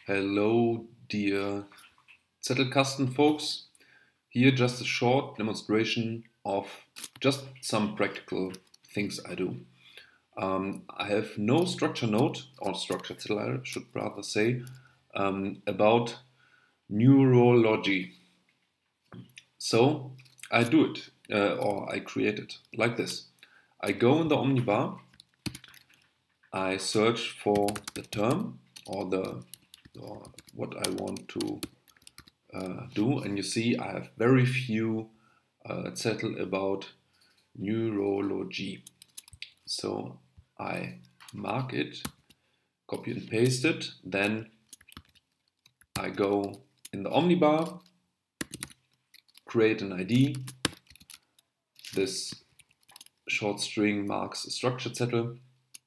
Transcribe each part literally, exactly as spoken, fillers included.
Hello, dear Zettelkasten folks. Here, just a short demonstration of just some practical things I do. Um, I have no structure note, or structure Zettel, I should rather say, um, about neurology. So I do it, uh, or I create it like this. I go in the Omnibar, I search for the term or the or what I want to uh, do, and you see I have very few uh, zettel about neurology. So I mark it, copy and paste it, then I go in the Omnibar, create an I D. This short string marks a structured zettel,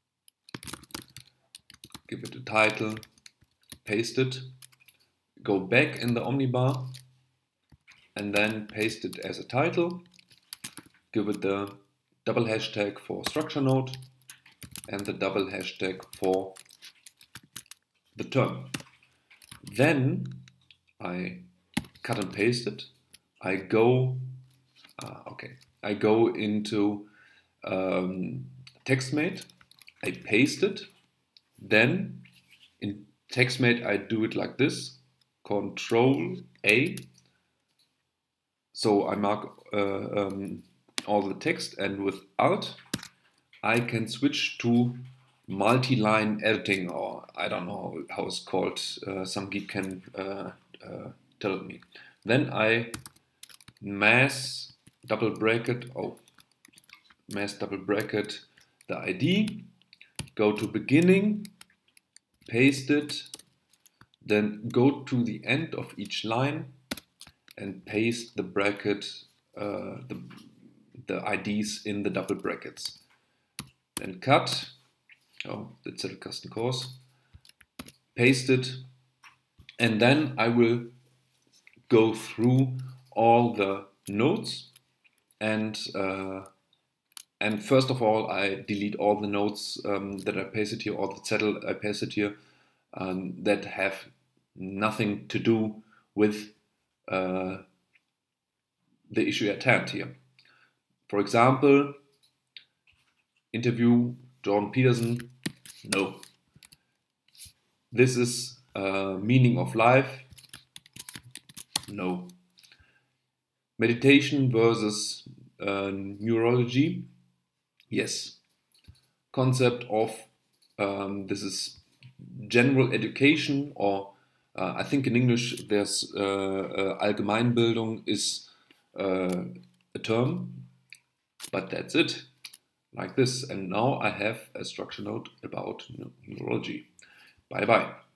give it a title, paste it, go back in the Omnibar and then paste it as a title, give it the double hashtag for structure node and the double hashtag for the term. Then I cut and paste it. I go, uh, okay, I go into um, TextMate. I paste it. Then in TextMate I do it like this: Control A. So I mark uh, um, all the text, and with Alt I can switch to multi-line editing, or I don't know how it's called. Uh, some geek can uh, uh, tell me. Then I mass double bracket, oh, mass double bracket the I D, go to beginning, paste it, then go to the end of each line and paste the bracket, uh, the, the I Ds in the double brackets. Then cut, oh, the Zettelkasten course, paste it, and then I will go through all the nodes, and uh, and first of all I delete all the nodes um, that I pasted here, all the zettel I pasted here um, that have nothing to do with uh, the issue at hand here. For example, interview Jordan Peterson, no. This is uh, meaning of life, no. Meditation versus uh, neurology, yes. Concept of um, this is general education, or uh, I think in English there's uh, uh, Allgemeinbildung is uh, a term, but that's it, like this. And now I have a structure note about neurology. Bye bye.